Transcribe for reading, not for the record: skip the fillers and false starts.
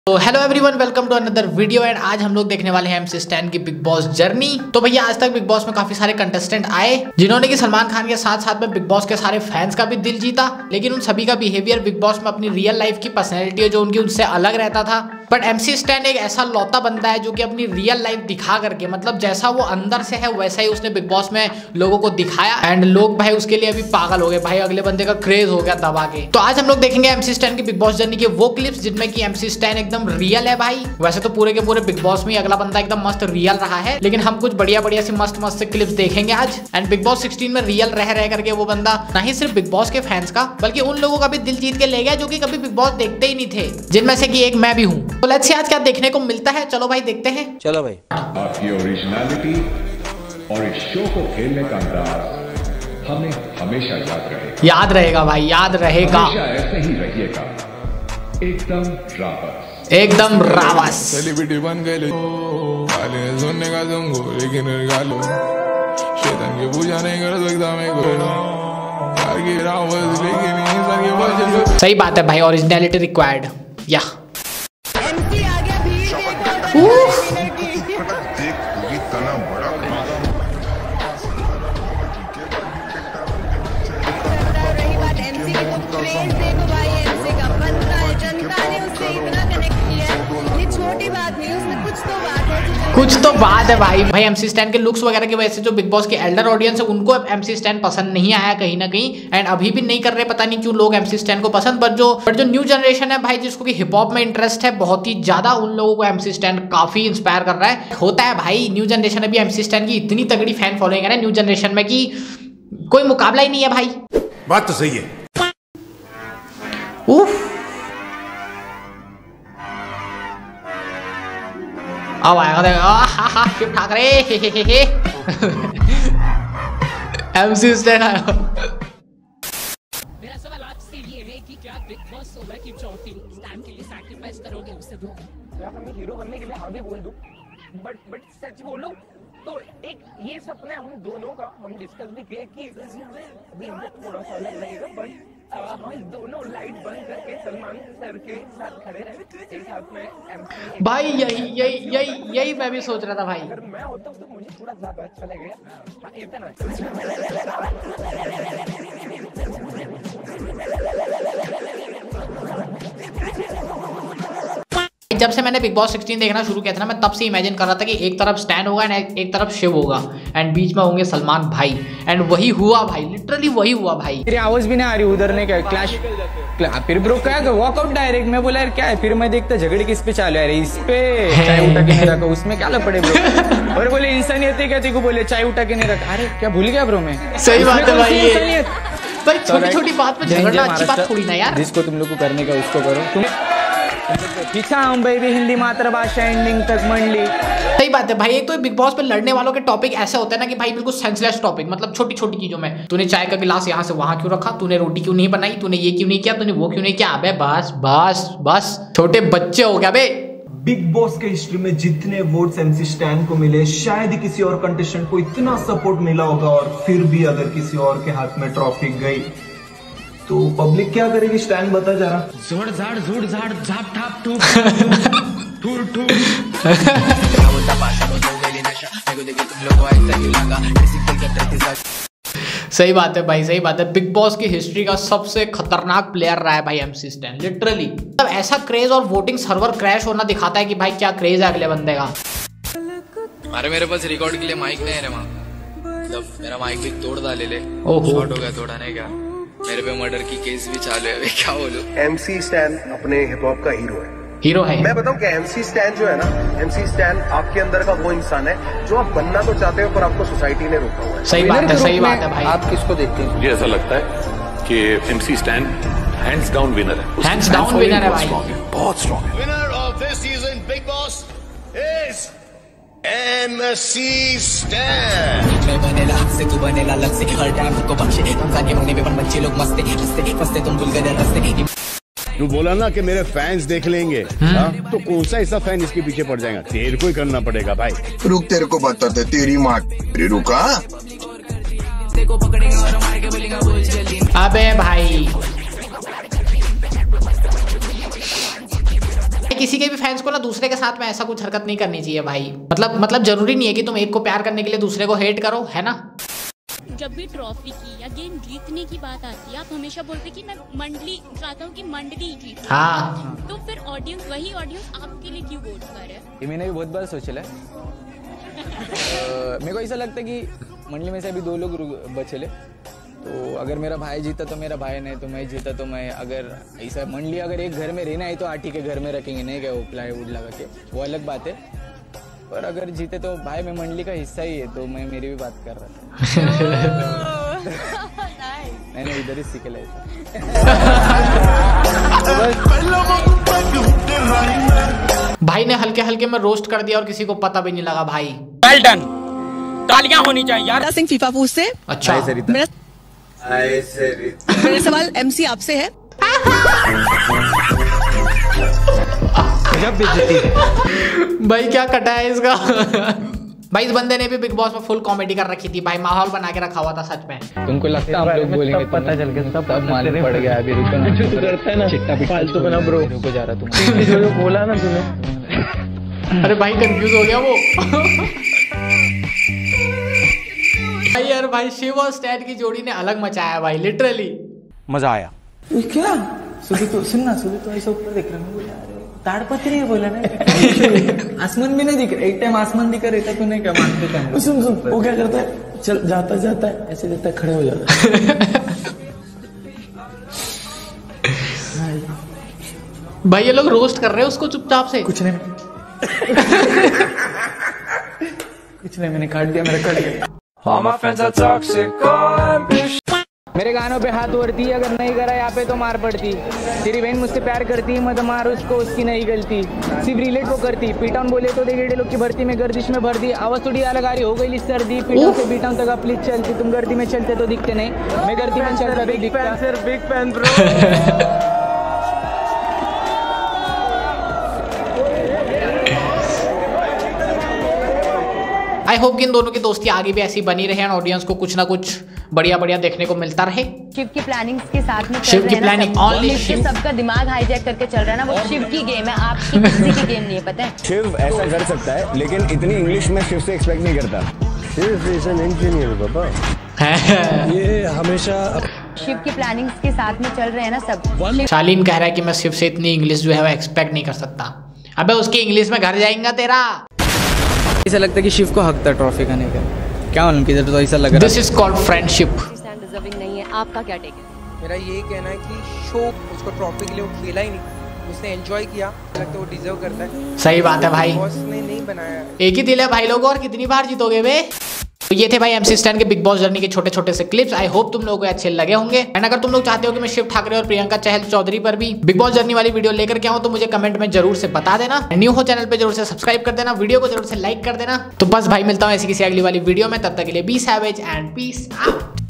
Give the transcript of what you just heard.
तो hello everyone, welcome to another video. And आज हम लोग देखने वाले हैं एमसी स्टैन की बिग बॉस जर्नी। तो भैया आज तक बिग बॉस में काफी सारे कंटेस्टेंट आए जिन्होंने कि सलमान खान के साथ साथ में बिग बॉस के सारे फैंस का भी दिल जीता, लेकिन उन सभी का बिहेवियर बिग बॉस में अपनी रियल लाइफ की पर्सनैलिटी है जो उनकी उनसे अलग रहता था। बट एमसी स्टैन एक ऐसा लौता बंदा है जो कि अपनी रियल लाइफ दिखा करके, मतलब जैसा वो अंदर से है वैसा ही उसने बिग बॉस में लोगों को दिखाया। एंड लोग भाई उसके लिए अभी पागल हो गए, भाई अगले बंदे का क्रेज हो गया दबा के। तो आज हम लोग देखेंगे एमसी स्टैन की बिग बॉस जर्नी के वो क्लिप्स जिनमें कि एमसी स्टैन एकदम रियल है भाई। वैसे तो पूरे के पूरे बिग बॉस में अगला बंदा एकदम मस्त रियल रहा है, लेकिन हम कुछ बढ़िया बढ़िया सी मस्त मस्त क्लिप्स देखेंगे आज। एंड बिग बॉस 16 में रियल रह करके वो बंदा ना ही सिर्फ बिग बॉस के फैंस का बल्कि उन लोगों का भी दिल जीत के ले गया जो कि कभी बिग बॉस देखते ही नहीं थे, जिनमें से कि एक मैं भी हूँ। तो लेट्स सी आज क्या देखने को मिलता है। चलो भाई देखते हैं। चलो भाई। आपकी ओरिजिनलिटी और इस शो को खेलने का अंदाज हमें हमेशा याद रहेगा। याद रहेगा भाई, याद रहेगा। हमेशा ऐसे ही रहिएगा, एकदम रावस, एकदम रावस। सेलिब्रिटी बन गए गाले सुनने का तुमको, लेकिन गालो शैतान की पूजा नहीं कर सकता मैं कोई यार की रावस, लेकिन इंसान की वजह। सही बात है भाई, ओरिजिनलिटी रिक्वायर्ड। या कुछ तो बात है भाई एमसी स्टैन के लुक्स वगैरह की वजह से जो बिग बॉस के एल्डर ऑडियंस है उनको एमसी स्टैन पसंद नहीं आया कहीं ना कहीं। एंड अभी भी नहीं कर रहे, पता नहीं क्यों लोग एमसी स्टैन को पसंद। बट जो न्यू जनरेशन है भाई, जिसको कि हिप हॉप में इंटरेस्ट है बहुत ही ज्यादा, उन लोगों को एमसी स्टैन काफी इंस्पायर कर रहा है। होता है भाई, न्यू जनरेशन अभी एमसी स्टैन की इतनी तगड़ी फैन फॉलोइंग है ना न्यू जनरेशन में कि कोई मुकाबला ही नहीं है भाई। बात तो सही है। अब आएगा शिव ठाकरे एमसी स्टैन आया। मेरा सवाल आपसे ये है कि क्या बिग बॉस 16 की ट्रॉफी स्टैन के लिए सैक्रिफाइस करोगे उससे? अगर मैं हीरो बनने के लिए हाँ भी बोल दूं, बट सच बोलूं तो एक ये सपना हम दोनों का हम डिस्कस भी किए कि अभी हमको थोड़ा सा अलग लगेगा, बट हम दोनों लाइट बंद करके सलमान सर के साथ खड़े रहे एक साथ में एमसी। भाई यही मैं भी सोच रहा था भाई। अगर मैं होता तो मुझे थोड़ा ज्यादा अच्छा लगेगा इतना। जब से मैंने बिग बॉस 16 देखना शुरू किया था ना, मैं तब से इमेजिन कर रहा था कि एक तरफ स्टैन होगा एंड एक तरफ शिव होगा एंड बीच में होंगे सलमान भाई। एंड वही हुआ भाई, लिटरली वही हुआ भाई। तेरी आवाज भी नहीं आ रही उधर ने क्या क्लैश फिर ब्रो क्या वॉकआउट डायरेक्ट। मैं बोला यार क्या है, फिर मैं देखता झगड़े किस पे चालू है, इस पे चाय उठा के नहीं रखा, उसमें क्या लपड़े ब्रो। और बोले इंसानियत है क्या, तेरे को बोले चाय उठा के नहीं रखा। अरे क्या भूल गया ब्रो मैं। सही बात है भाई, भाई छोटी छोटी बात पे झगड़ना अच्छी बात थोड़ी ना यार। जिसको तुम लोग को करने का उसको करो। तुम पीछा हम बेबी हिंदी मातृभाषा एंडिंग तक मंडली। सही बात है भाई। एक तो बिग बॉस पे लड़ने वालों के टॉपिक ऐसे होते हैं ना कि भाई बिल्कुल सेंसलेस टॉपिक, मतलब छोटी छोटी चीजों में। तूने चाय का गिलास यहाँ से वहां क्यों रखा, तूने रोटी क्यों नहीं बनाई, तूने ये क्यों नहीं किया, तूने वो क्यों नहीं किया। अबे बस बस बस, छोटे बच्चे हो गया बे। बिग बॉस के हिस्ट्री में जितने वोट्स एमसी स्टैन को मिले, शायद ही किसी और कंटेस्टेंट को इतना सपोर्ट मिला होगा। और फिर भी अगर किसी और के हाथ में ट्रॉफी गई तो पब्लिक क्या करेगी? स्टैन बता जा रहा। जोड़ झाड़ झूठ झाड़ झाप ठाप टूट ठूर ठूर। सही बात है भाई, सही बात है। बिग बॉस की हिस्ट्री का सबसे खतरनाक प्लेयर रहा है भाई एमसी स्टैन, लिटरली। मतलब ऐसा क्रेज और वोटिंग सर्वर क्रैश होना दिखाता है कि भाई क्या क्रेज है अगले बंदे का। अरे मेरे पास रिकॉर्ड के लिए माइक नहीं है रे माँ, मतलब मेरा माइक भी तोड़ डाले ले, शॉर्ट हो गया थोड़ा नहीं क्या। मेरे पे मर्डर की केस भी चालू है, क्या बोलूं। एमसी स्टैन अपने हिप हॉप का हीरो है। मैं बताऊं कि एमसी स्टैन जो है ना, एमसी स्टैन आपके अंदर का वो इंसान है जो आप बनना तो चाहते हो पर आपको सोसाइटी ने रोका हुआ है। सही बात है, सही बात है भाई। आप किसको देखते हैं? मुझे ऐसा लगता है कि MC Stan hands down winner है। हैंड्स डाउन विनर है भाई, बहुत स्ट्रॉन्ग है। Winner of this season Bigg Boss is MC Stan. मैं बनेला से तू बनेला लग से हर टाइम को बख्शे तुम जाके मंगने में बच्चे लोग मस्ते हंसते फंसते तुम भूल गए रास्ते। तू बोला ना कि मेरे फैंस देख लेंगे, तो कौन सा ऐसा फैन इसके पीछे पड़ जाएगा? तेरे को ही करना पड़ेगा भाई। रुक, तेरे को बताते तेरी माँ रुका। अबे भाई किसी के भी फैंस को ना दूसरे के साथ में ऐसा कुछ हरकत नहीं करनी चाहिए भाई। मतलब जरूरी नहीं है कि तुम एक को प्यार करने के लिए दूसरे को हेट करो, है ना। जब भी ट्रॉफी की या गेम जीतने की बात आती है आप हमेशा बोलते कि मैं मंडली चाहता हूँ कि मंडली जीत। हाँ। तो फिर ऑडियंस वही ऑडियंस आपके लिए क्यों वोट करे? ये मैंने भी बहुत बार सोचा है। मेरे को ऐसा लगता है कि मंडली में से अभी 2 लोग बचेले, तो अगर मेरा भाई जीता तो मेरा भाई, नहीं तो मैं जीता तो मैं। अगर ऐसा मंडली अगर एक घर में रहना है तो आठी के घर में रखेंगे, नहीं क्या वो प्लाईवुड लगा के, वो अलग बात है। पर अगर जीते तो भाई मैं मंडली का हिस्सा ही है, तो मैं मेरी भी बात कर रहा था। मैंने इधर ही सीख लिया। भाई ने हल्के हल्के में रोस्ट कर दिया और किसी को पता भी नहीं लगा भाई। वेल डन, तालियां होनी चाहिए यार। सिंह फीफा पूछ से। अच्छा मेरा सवाल MC आपसे है। भाई क्या कटा है इसका। भाई इस बंदे ने भी बिग बॉस में फुल कॉमेडी कर रखी थी भाई, माहौल बना के रखा हुआ था सच में। तुमको लगता है हम लोग बोलेंगे पता चल गया, सब मालूम पड़ गया। अभी रुको ना, करता है ना चिट्टा फालतू बना ब्रो, रुको जा रहा तुम जो बोला ना तूने। अरे भाई कंफ्यूज हो गया वो। भाई यार भाई शिव और स्टैन की जोड़ी ने अलग मचाया भाई, लिटरली मजा आया। क्या सुबह तो सुनना, सुबह तो ऐसा ऊपर देख रहा हूँ, ताड़पत्री है बोला ना। आसमान में नहीं दिख रहा, एक टाइम आसमान दिखा रहता तो नहीं क्या मानते थे। सुन वो क्या करता है, चल जाता है ऐसे देता है, खड़े हो जाता है। भाई ये लोग रोस्ट कर रहे हैं उसको चुपचाप से। कुछ नहीं मैंने काट दिया, मेरा कट गया। मेरे गानों पे हाथ उड़ती, अगर नहीं करा यहाँ पे तो मार पड़ती। तेरी बहन मुझसे प्यार करती, मत मार उसको, उसकी नहीं गलती। सिर्फ रिलेट वो करती, पीटाउन बोले तो देखे लोग की भर्ती में गर्दिश में भर दी। आवाज थोड़ी अलग आ रही हो गई सर्दी, पीटाउन से बीटाउन तक प्लीज चलती। तुम गर्दी में चलते तो दिखते नहीं, मैं गर्दी में चलता तो दिखता। Big fan bro. I hope कि इन दोनों की दोस्ती आगे भी ऐसी बनी रहे और ऑडियंस को कुछ ना कुछ बढ़िया बढ़िया देखने को मिलता रहे। शिव की प्लानिंग्स के साथ में शिव की प्लानिंग ओनली शिव, सबका दिमाग हाईजैक करके चल रहा है ना, वो शिव की गेम है, आपकी किसी की गेम नहीं है, पता है। शिव ऐसा कर सकता है लेकिन इतनी इंग्लिश में शिव से एक्सपेक्ट नहीं करता। शिव इज एन इंजीनियर बाबा। ये हमेशा शिव की प्लानिंग्स के साथ में चल रहे हैं ना सब। शालीन कह रहा है कि मैं शिव से इतनी इंग्लिश जो है वो एक्सपेक्ट नहीं कर सकता। अबे उसकी इंग्लिश में घर जाएगा तेरा। ऐसा लगता है कि शिव को हक था ट्रॉफी खाने का, क्या मालूम किधर तो ऐसा लग रहा है। This is called friendship. Deserving नहीं है, आपका क्या टेक है? मेरा ये कहना है कि शो उसको ट्रॉफी के लिए वो खेला ही नहीं, उसने एंजॉय किया, लगता है वो डिजर्व करता है। सही बात है भाई, बॉस ने नहीं बनाया। एक ही दिल है भाई लोगों, और कितनी बार जीतोगे बे। तो ये थे भाई MC स्टैन के बिग बॉस जर्नी के छोटे छोटे से क्लिप्स। आई होप तुम लोगों को अच्छे लगे होंगे। एंड अगर तुम लोग चाहते हो कि मैं शिव ठाकरे और प्रियंका चहल चौधरी पर भी बिग बॉस जर्नी वाली वीडियो लेकर के आऊं तो मुझे कमेंट में जरूर से बता देना। न्यू हो चैनल पे जरूर से सब्सक्राइब कर देना, वीडियो को जरूर से लाइक कर देना। तो बस भाई मिलता हूं ऐसी किसी अगली वाली वीडियो में, तब तक के लिए be savage and peace out.